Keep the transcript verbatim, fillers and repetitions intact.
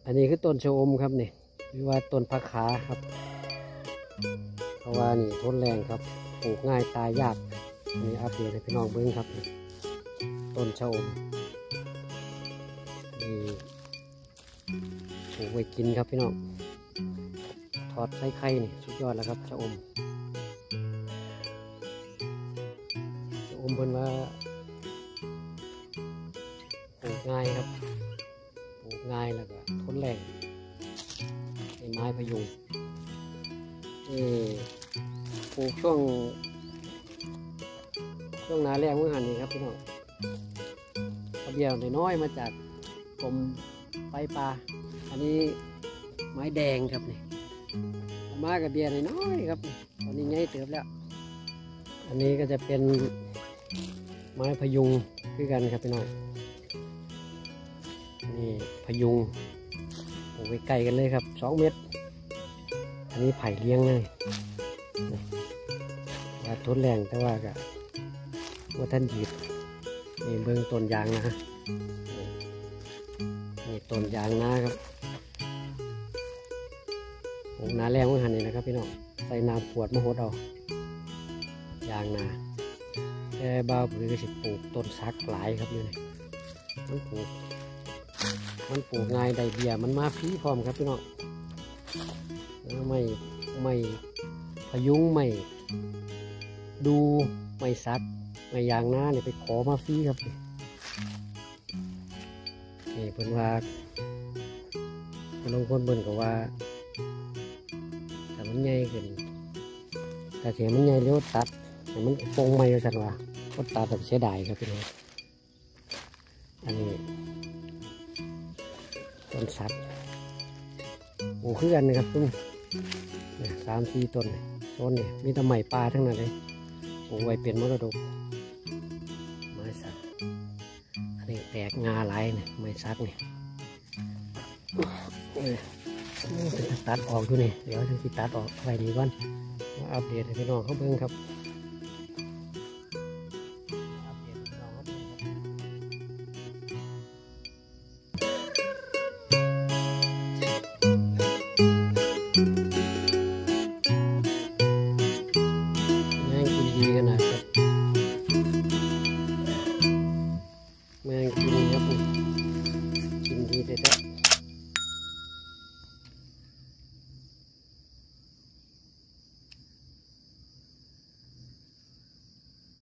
อันนี้คือต้นชะอมครับนี่หรือว่าต้นผักขาครับเพราะว่านี่ทนแรงครับปลูกง่ายตายยากอันนี้อัปเดตให้พี่น้องเบิ่งครับต้นชะอมนี่ปลูกไว้กินครับพี่น้องทอดใส่ไข่นี่สุดยอดแล้วครับชะอมชะอมเพิ่นว่าปลูกง่ายครับปลูกง่ายแล้วก็ทนแรงไอ้ไม้พยุงนี่ปลูกช่วงช่วงนาแรกเมื่อหันนี้ครับพี่น้องเอาเบี้ยน้อยๆมาจากกรมไฟป่าอันนี้ไม้แดงครับนี่มากับเบี้ยน้อยๆครับตอนนี้ใหญ่เติบแล้วอันนี้ก็จะเป็นไม้พยุงคือกันครับพี่น้องนี่พยุงปลูกไว้ไกลกันเลยครับสองเมตรอันนี้ไผ่เลี้ยงเลยว่าทนแรงแต่ว่าก็ว่าท่านหยิบนี่เบื้องต้นยางนะนี่ต้นยางนะครับปลูกนาแรงไว้หันนี่นะครับพี่น้องใส่น้ำขวดมาหดเอายางนาแต่บ้าผือก็สิปลูกต้นซักหลายครับนี่มันปลูกมันปลูกง่ายได้เบี้ยมันมาฟรีพร้อมครับพี่น้องไม่ไม่พยุงไม่ดูไม่ซักไม่ยางหน้าเนี่ยไปขอมาฟรีครับนี่เพิ่นว่าบางคนเพิ่นก็ว่าแต่มันใหญ่ขึ้นแต่เสียมันใหญ่เลี้ยวตัดแต่มันปงไม่สั่นว่าก็ตัดแบบเสียดายครับพี่น้องอันนี้ต้นสัตว์โอ้คือกันนะครับตุ้มเนี่ยสามสี่ต้นโซนเนี่ยมีแต่ไม้ปลาทั้งนั้นเลยปลูกไว้เป็นมรดกไม้สักอันนี้แตกงาไหลเนี่ยไม้สักเนี่ยตัดออกดูนี่เดี๋ยวจะตัดออกไปดีก่อนมาอัปเดตให้พี่น้องเขาเบิ่งครับ